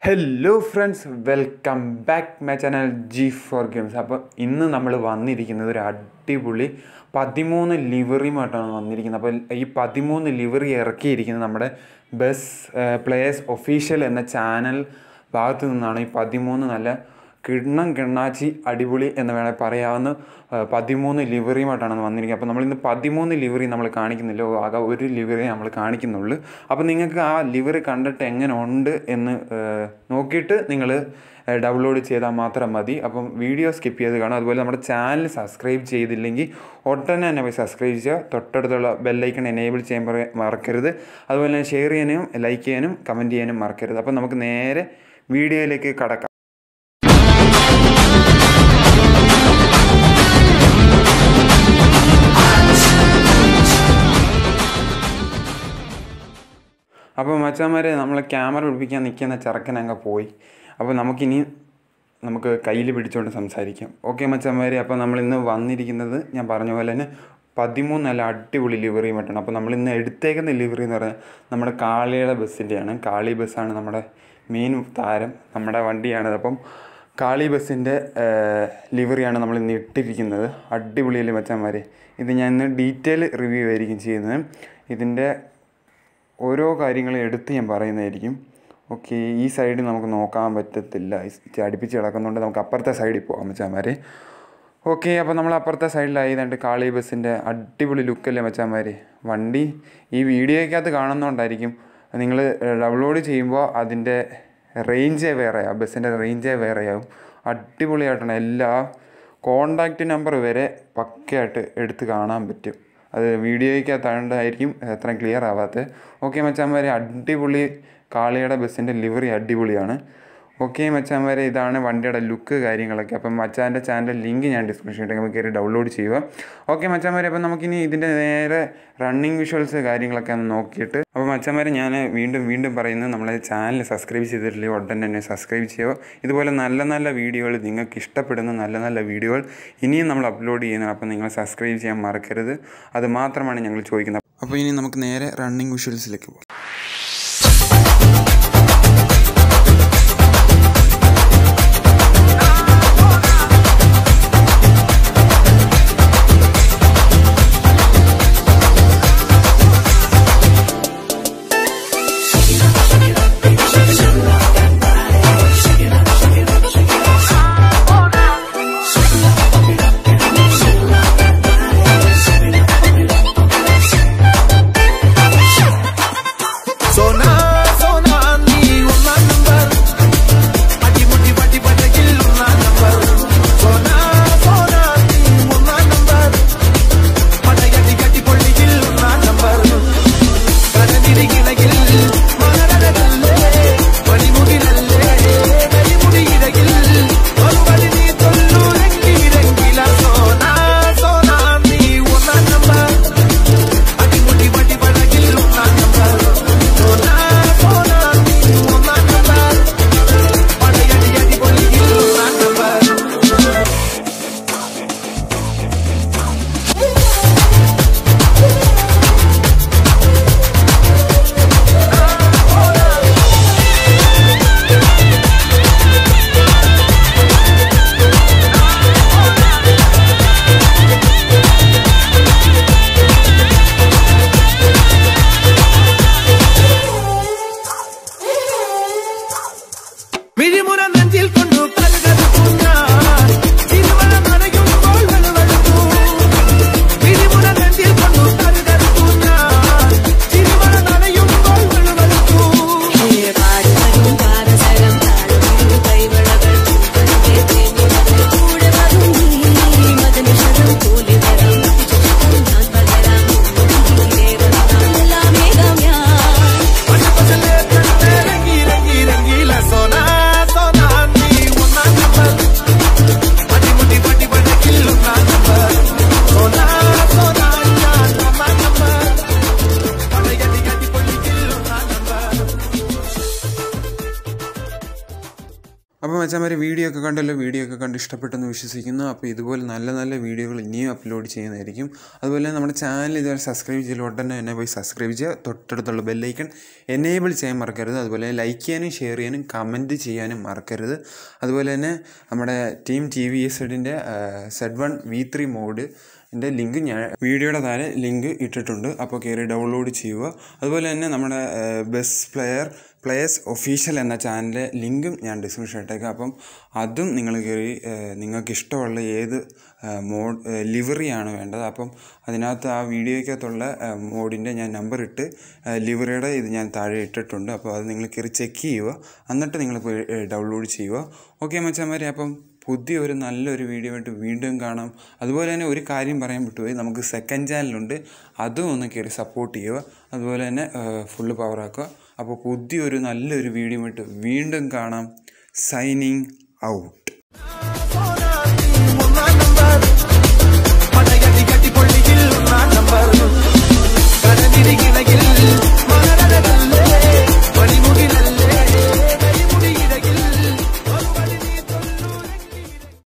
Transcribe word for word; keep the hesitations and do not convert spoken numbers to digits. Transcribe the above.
Hello friends, welcome back my channel G four games. അപ്പോൾ ഇന്ന് നമ്മൾ വന്നിരിക്കുന്നത് ഒരു അടിപൊളി പതിമൂന്ന് ലിവറിയുമായിട്ടാണ് വന്നിരിക്കുന്നത്. അപ്പോൾ ഈ പതിമൂന്ന് ലിവറി ഇറക്കിയിരിക്കുന്നത് നമ്മുടെ ബസ് പ്ലേയേഴ്സ് ഒഫീഷ്യൽ എന്ന ചാനൽ ഭാഗത്തു നിന്നാണ്. ഈ പതിമൂന്ന് നല്ല കിണ്ണം കിണ്ണാച്ചി അടിപൊളി എന്ന് വേണമെങ്കിൽ പറയാവുന്ന പതിമൂന്ന് ലിവറിയുമായിട്ടാണ് വന്നിരിക്കുന്നത്. അപ്പോൾ നമ്മളിന്ന് പതിമൂന്ന് ലിവറി നമ്മൾ കാണിക്കുന്നില്ല, ആകെ ഒരു ലിവറി നമ്മൾ കാണിക്കുന്നുള്ളൂ. അപ്പോൾ നിങ്ങൾക്ക് ആ ലിവറി കണ്ടിട്ട് എങ്ങനെ ഉണ്ട് എന്ന് നോക്കിയിട്ട് നിങ്ങൾ ഡൗൺലോഡ് ചെയ്താൽ മാത്രം മതി. അപ്പം വീഡിയോ സ്കിപ്പ് ചെയ്ത് കാണും. അതുപോലെ നമ്മുടെ ചാനൽ സബ്സ്ക്രൈബ് ചെയ്തില്ലെങ്കിൽ ഒട്ടനെ തന്നെ പോയി സബ്സ്ക്രൈബ് ചെയ്യുക. തൊട്ടടുത്തുള്ള ബെല്ലൈക്കൺ എനേബിൾ ചെയ്യാൻ മറക്കരുത്. അതുപോലെ തന്നെ ഷെയർ ചെയ്യാനും ലൈക്ക് ചെയ്യാനും കമൻറ്റ് ചെയ്യാനും മറക്കരുത്. അപ്പോൾ നമുക്ക് നേരെ വീഡിയോയിലേക്ക് കടക്കാം. അപ്പോൾ മച്ചാന്മാരെ, നമ്മൾ ക്യാമറ പിടിപ്പിക്കാൻ നിൽക്കുന്ന ചെറുക്കൻ അങ്ങ് പോയി. അപ്പോൾ നമുക്കിനി നമുക്ക് കയ്യിൽ പിടിച്ചുകൊണ്ട് സംസാരിക്കാം. ഓക്കെ മച്ചാന്മാരെ, അപ്പോൾ നമ്മളിന്ന് വന്നിരിക്കുന്നത് ഞാൻ പറഞ്ഞ പോലെ തന്നെ പതിമൂന്ന് നല്ല അടിപൊളി ലിവറിയുമായിട്ടാണ്. അപ്പോൾ നമ്മളിന്ന് എടുത്തേക്കുന്ന ലിവറി എന്ന് പറഞ്ഞാൽ നമ്മുടെ കാളിയുടെ ബസ്സിൻ്റെയാണ്. കാളി ബസ്സാണ് നമ്മുടെ മെയിൻ താരം, നമ്മുടെ വണ്ടിയാണത്. അപ്പം കാളി ബസ്സിൻ്റെ ലിവറിയാണ് നമ്മൾ ഇന്ന് ഇട്ടിരിക്കുന്നത്. അടിപൊളിയല്ലേ മച്ചാന്മാരെ. ഇത് ഞാൻ ഇന്ന് ഡീറ്റെയിൽ റിവ്യൂ ആയിരിക്കും ചെയ്യുന്നത്. ഇതിൻ്റെ ഓരോ കാര്യങ്ങളും എടുത്ത് ഞാൻ പറയുന്നതായിരിക്കും. ഓക്കെ, ഈ സൈഡ് നമുക്ക് നോക്കാൻ പറ്റത്തില്ല, അടുപ്പിച്ച് കിടക്കുന്നതുകൊണ്ട് നമുക്ക് അപ്പുറത്തെ സൈഡിൽ പോകാം മച്ചാന്മാരെ. ഓക്കെ, അപ്പോൾ നമ്മൾ അപ്പുറത്തെ സൈഡിലായതുകൊണ്ട് കാളി ബസ്സിൻ്റെ അടിപൊളി ലുക്കല്ലേ മച്ചാന്മാരെ. വണ്ടി ഈ വീഡിയോയ്ക്കകത്ത് കാണുന്നതുകൊണ്ടായിരിക്കും, നിങ്ങൾ ഡൗൺലോഡ് ചെയ്യുമ്പോൾ അതിൻ്റെ റേഞ്ചേ വേറെയാവും, ബസ്സിൻ്റെ റേഞ്ചേ വേറെയാവും. അടിപൊളിയായിട്ടാണ് എല്ലാ കോണ്ടാക്റ്റ് നമ്പർ വരെ പക്കയായിട്ട് എടുത്ത് കാണാൻ പറ്റും. അത് വീഡിയോയ്ക്കകത്താണ്ടായിരിക്കും അത്ര ക്ലിയർ ആവാത്തത്. ഓക്കെ മച്ചാന്മാരെ, അടിപൊളി കാളിയുടെ ബസ്സിൻ്റെ ലിവറി അടിപൊളിയാണ്. ഓക്കെ മച്ചാന്മാരെ, ഇതാണ് വണ്ടിയുടെ ലുക്ക് കാര്യങ്ങളൊക്കെ. അപ്പം മച്ചാൻ്റെ ചാനൽ ലിങ്ക് ഞാൻ ഡിസ്ക്രിപ്ഷനിൽ ഇട്ട് നമുക്ക് കയറി ഡൗൺലോഡ് ചെയ്യുക. ഓക്കെ മച്ചാന്മാരെ, അപ്പം നമുക്കിനി ഇതിൻ്റെ നേരെ റണ്ണിങ് വിഷ്വൽസ് കാര്യങ്ങളൊക്കെ ഒന്ന് നോക്കിയിട്ട്, അപ്പോൾ മച്ചാന്മാരെ ഞാൻ വീണ്ടും വീണ്ടും പറയുന്നത്, നമ്മളെ ചാനൽ സബ്സ്ക്രൈബ് ചെയ്തിട്ടില്ലെങ്കിൽ ഉടൻ തന്നെ സബ്സ്ക്രൈബ് ചെയ്യുക. ഇതുപോലെ നല്ല നല്ല വീഡിയോകൾ, നിങ്ങൾക്ക് ഇഷ്ടപ്പെടുന്ന നല്ല നല്ല വീഡിയോകൾ ഇനിയും നമ്മൾ അപ്ലോഡ് ചെയ്യുന്നത്. അപ്പോൾ നിങ്ങൾ സബ്സ്ക്രൈബ് ചെയ്യാൻ മറക്കരുത്. അത് മാത്രമാണ് ഞങ്ങൾ ചോദിക്കുന്നത്. അപ്പോൾ ഇനി നമുക്ക് നേരെ റണ്ണിങ് വിഷ്വൽസിലേക്ക് പോകാം. അപ്പോൾ മച്ചാന്മാരെ വീഡിയോ ഒക്കെ കണ്ടല്ലോ, വീഡിയോ ഒക്കെ കണ്ട് ഇഷ്ടപ്പെട്ടെന്ന് വിശ്വസിക്കുന്നു. അപ്പോൾ ഇതുപോലെ നല്ല നല്ല വീഡിയോകൾ ഇനിയും അപ്ലോഡ് ചെയ്യുന്നതായിരിക്കും. അതുപോലെ നമ്മുടെ ചാനൽ ഇതുവരെ സബ്സ്ക്രൈബ് ചെയ്ത് ഉടനെ തന്നെ പോയി സബ്സ്ക്രൈബ് ചെയ്യുക. തൊട്ടടുത്തുള്ള ബെല്ലൈക്കൺ എനേബിൾ ചെയ്യാൻ മറക്കരുത്. അതുപോലെ ലൈക്ക് ചെയ്യാനും ഷെയർ ചെയ്യാനും കമൻറ്റ് ചെയ്യാനും മറക്കരുത്. അതുപോലെ തന്നെ നമ്മുടെ ടീം ടി വി എസ് സെഡിൻ്റെ Z one V three mod ൻ്റെ ലിങ്ക് ഞാൻ വീഡിയോയുടെ താഴെ ലിങ്ക് ഇട്ടിട്ടുണ്ട്. അപ്പോൾ കയറി ഡൗൺലോഡ് ചെയ്യുക. അതുപോലെ തന്നെ നമ്മുടെ ബെസ്റ്റ് പ്ലെയർ പ്ലേയേഴ്സ് ഒഫീഷ്യൽ എന്ന ചാനലിലെ ലിങ്കും ഞാൻ ഡിസ്ക്രിപ്ഷൻ ഇട്ടേക്കാം. അപ്പം അതും നിങ്ങൾ കയറി നിങ്ങൾക്ക് ഇഷ്ടമുള്ള ഏത് മോഡ് ലിവറിയാണ് വേണ്ടത്, അപ്പം അതിനകത്ത് ആ വീഡിയോയ്ക്കകത്തുള്ള മോഡിൻ്റെ ഞാൻ നമ്പർ ഇട്ട് ലിവറിയുടെ ഇത് ഞാൻ താഴെ ഇട്ടിട്ടുണ്ട്. അപ്പോൾ അത് നിങ്ങൾ കയറി ചെക്ക് ചെയ്യുക, എന്നിട്ട് നിങ്ങൾ പോയി ഡൗൺലോഡ് ചെയ്യുക. ഓക്കെ മച്ചാന്മാരെ, അപ്പം പുതിയൊരു നല്ലൊരു വീഡിയോ ആയിട്ട് വീണ്ടും കാണാം. അതുപോലെ തന്നെ ഒരു കാര്യം പറയാൻ വിട്ടുപോയി, നമുക്ക് സെക്കൻഡ് ചാനലുണ്ട്, അതും ഒന്ന് കയറി സപ്പോർട്ട് ചെയ്യുക. അതുപോലെ തന്നെ ഫുള്ള് പവറാക്കുക. അപ്പോൾ പുതിയൊരു നല്ലൊരു വീഡിയോ ആയിട്ട് വീണ്ടും കാണാം. Signing out.